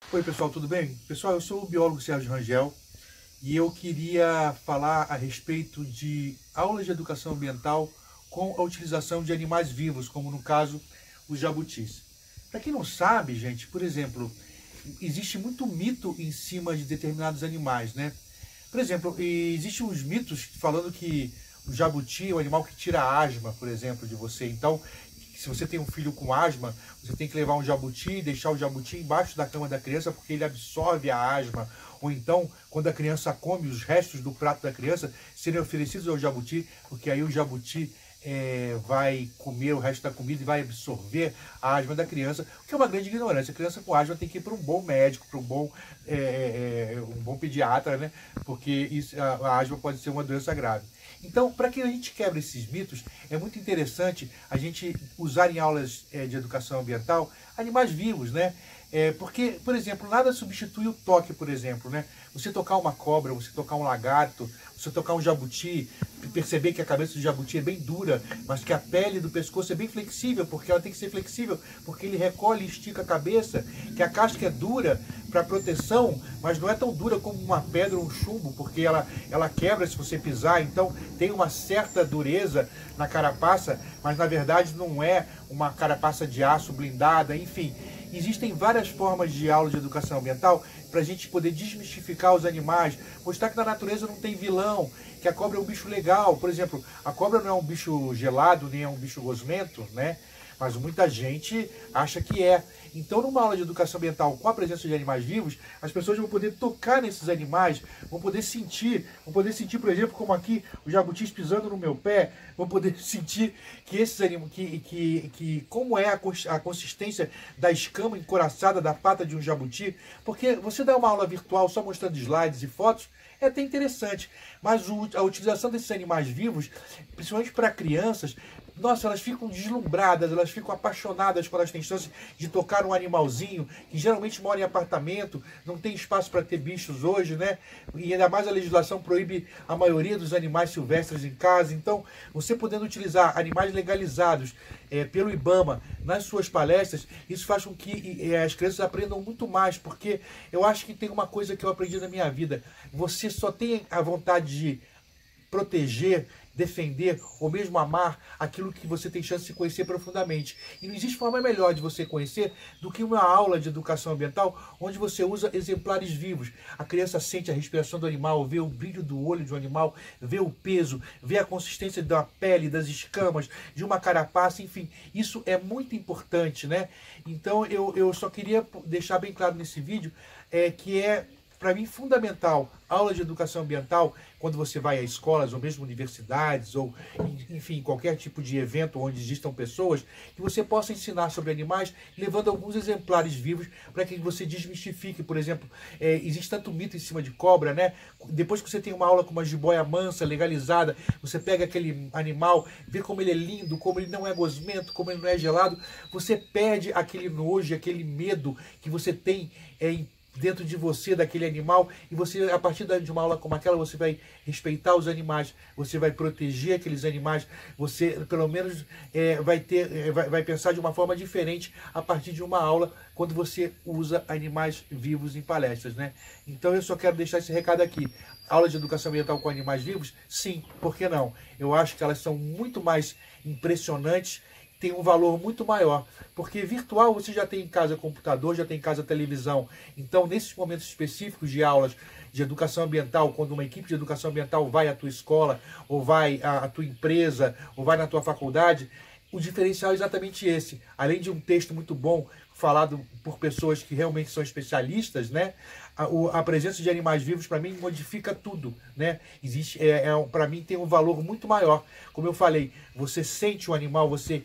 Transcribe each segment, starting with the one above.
Oi pessoal, tudo bem? Pessoal, eu sou o biólogo Sérgio Rangel e eu queria falar a respeito de aulas de educação ambiental com a utilização de animais vivos, como no caso os jabutis. Para quem não sabe, gente, por exemplo, existe muito mito em cima de determinados animais, né? Por exemplo, existem uns mitos falando que o jabuti é o animal que tira a asma, por exemplo, de você. Então, se você tem um filho com asma, você tem que levar um jabuti e deixar o jabuti embaixo da cama da criança porque ele absorve a asma. Ou então, quando a criança come, os restos do prato da criança serem oferecidos ao jabuti, porque aí o jabuti vai comer o resto da comida e vai absorver a asma da criança, o que é uma grande ignorância. A criança com asma tem que ir para um bom médico, para um bom pediatra, né? Porque a asma pode ser uma doença grave. Então, para que a gente quebre esses mitos, é muito interessante a gente usar em aulas de educação ambiental animais vivos, né? Porque, por exemplo, nada substitui o toque, por exemplo, né? Você tocar uma cobra, você tocar um lagarto, você tocar um jabuti, perceber que a cabeça do jabuti é bem dura, mas que a pele do pescoço é bem flexível, porque ela tem que ser flexível, porque ele recolhe e estica a cabeça, que a casca é dura para proteção, mas não é tão dura como uma pedra ou um chumbo, porque ela quebra se você pisar, então tem uma certa dureza na carapaça, mas na verdade não é uma carapaça de aço blindada, enfim. Existem várias formas de aula de educação ambiental para a gente poder desmistificar os animais, mostrar que na natureza não tem vilão, que a cobra é um bicho legal. Por exemplo, a cobra não é um bicho gelado, nem é um bicho gosmento, né? Mas muita gente acha que é. Então, numa aula de educação ambiental com a presença de animais vivos, as pessoas vão poder tocar nesses animais, vão poder sentir, por exemplo, como aqui os jabutis pisando no meu pé, vão poder sentir que esses animais, como é a consistência da escama encoraçada da pata de um jabuti, porque você dá uma aula virtual só mostrando slides e fotos, é até interessante, mas a utilização desses animais vivos, principalmente para crianças, nossa, elas ficam deslumbradas, elas ficam apaixonadas quando elas têm chance de tocar um animalzinho, que geralmente mora em apartamento, não tem espaço para ter bichos hoje, né? E ainda mais a legislação proíbe a maioria dos animais silvestres em casa. Então, você podendo utilizar animais legalizados pelo IBAMA nas suas palestras, isso faz com que as crianças aprendam muito mais, porque eu acho que tem uma coisa que eu aprendi na minha vida. Você só tem a vontade de proteger, defender ou mesmo amar aquilo que você tem chance de conhecer profundamente. E não existe forma melhor de você conhecer do que uma aula de educação ambiental onde você usa exemplares vivos. A criança sente a respiração do animal, vê o brilho do olho de um animal, vê o peso, vê a consistência da pele, das escamas, de uma carapaça, enfim. Isso é muito importante, né? Então eu só queria deixar bem claro nesse vídeo que para mim, fundamental, aula de educação ambiental, quando você vai a escolas ou mesmo universidades, ou enfim, qualquer tipo de evento onde existam pessoas, que você possa ensinar sobre animais, levando alguns exemplares vivos para que você desmistifique. Por exemplo, existe tanto mito em cima de cobra, né? Depois que você tem uma aula com uma jiboia mansa, legalizada, você pega aquele animal, vê como ele é lindo, como ele não é gosmento, como ele não é gelado, você perde aquele nojo, aquele medo que você tem dentro de você, daquele animal, e você, a partir de uma aula como aquela, você vai respeitar os animais, você vai proteger aqueles animais, você, pelo menos, vai pensar de uma forma diferente a partir de uma aula, quando você usa animais vivos em palestras, né? Então, eu só quero deixar esse recado aqui. Aula de educação ambiental com animais vivos? Sim, por que não? Eu acho que elas são muito mais impressionantes, tem um valor muito maior, porque virtual você já tem em casa computador, já tem em casa televisão. Então, nesses momentos específicos de aulas de educação ambiental, quando uma equipe de educação ambiental vai à tua escola, ou vai à tua empresa, ou vai na tua faculdade, o diferencial é exatamente esse. Além de um texto muito bom, falado por pessoas que realmente são especialistas, né? A presença de animais vivos, para mim, modifica tudo, né? Para mim, tem um valor muito maior. Como eu falei, você sente o animal, você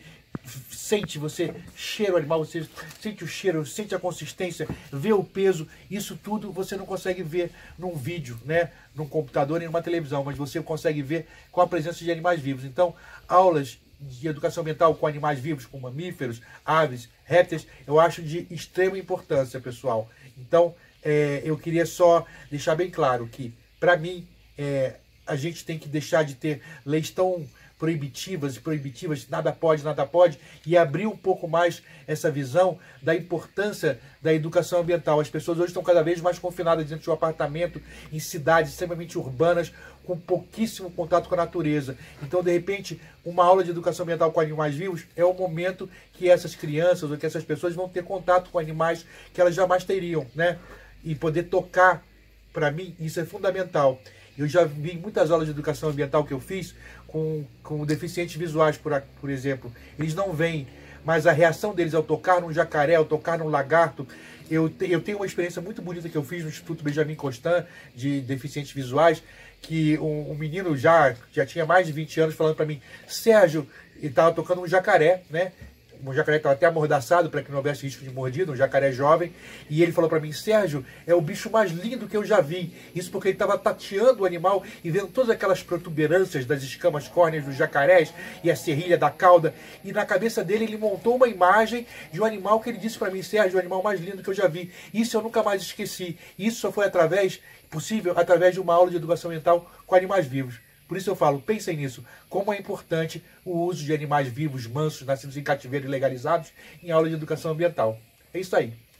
cheira o animal, você sente o cheiro, sente a consistência, vê o peso, isso tudo você não consegue ver num vídeo, né? Num computador nem numa televisão, mas você consegue ver com a presença de animais vivos. Então, aulas de educação ambiental com animais vivos, com mamíferos, aves, répteis, eu acho de extrema importância, pessoal. Então, eu queria só deixar bem claro que, para mim, a gente tem que deixar de ter leis tão proibitivas, nada pode, e abrir um pouco mais essa visão da importância da educação ambiental. As pessoas hoje estão cada vez mais confinadas dentro de um apartamento, em cidades extremamente urbanas, com pouquíssimo contato com a natureza. Então, de repente, uma aula de educação ambiental com animais vivos é o momento que essas crianças ou que essas pessoas vão ter contato com animais que elas jamais teriam, né? E poder tocar, para mim, isso é fundamental. Eu já vi muitas aulas de educação ambiental que eu fiz com deficientes visuais, por exemplo. Eles não veem, mas a reação deles ao tocar num jacaré, ao tocar num lagarto. Eu tenho uma experiência muito bonita que eu fiz no Instituto Benjamin Constant, de deficientes visuais, que um menino já tinha mais de 20 anos falando para mim, Sérgio, ele estava tocando um jacaré, né? Um jacaré estava até amordaçado para que não houvesse risco de mordida, um jacaré jovem, e ele falou para mim, Sérgio, é o bicho mais lindo que eu já vi. Isso porque ele estava tateando o animal e vendo todas aquelas protuberâncias das escamas córneas dos jacarés e a serrilha da cauda, e na cabeça dele ele montou uma imagem de um animal que ele disse para mim, Sérgio, o animal mais lindo que eu já vi. Isso eu nunca mais esqueci. Isso só foi possível através de uma aula de educação ambiental com animais vivos. Por isso eu falo, pensem nisso, como é importante o uso de animais vivos, mansos, nascidos em cativeiro e legalizados em aula de educação ambiental. É isso aí.